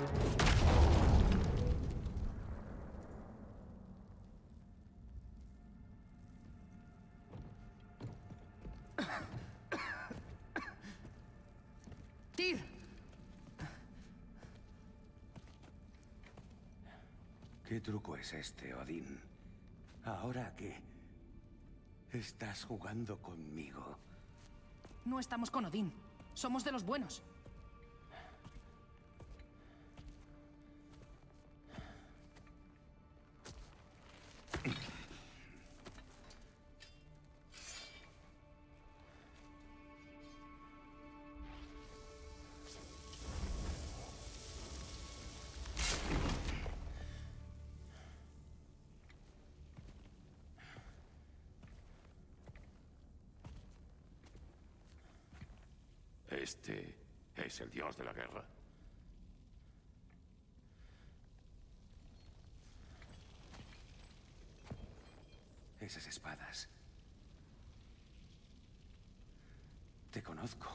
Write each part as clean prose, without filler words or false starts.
¡Tyr! ¿Qué truco es este, Odín? Ahora que estás jugando conmigo. No estamos con Odín. Somos de los buenos. Este es el dios de la guerra. Esas espadas. Te conozco.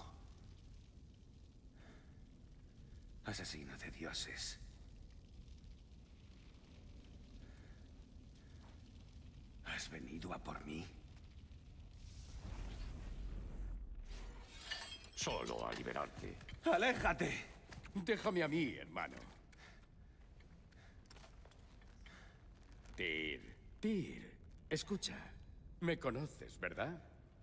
Asesino de dioses. ¿Has venido a por mí? Solo a liberarte. ¡Aléjate! Déjame a mí, hermano. Tyr, escucha. Me conoces, ¿verdad?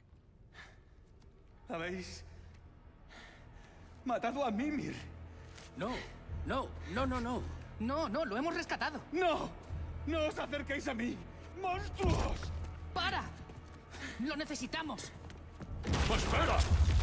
¿Habéis matado a Mimir? No. No, lo hemos rescatado. ¡No! ¡No os acerquéis a mí! ¡Monstruos! ¡Para! ¡Lo necesitamos! ¡Espera!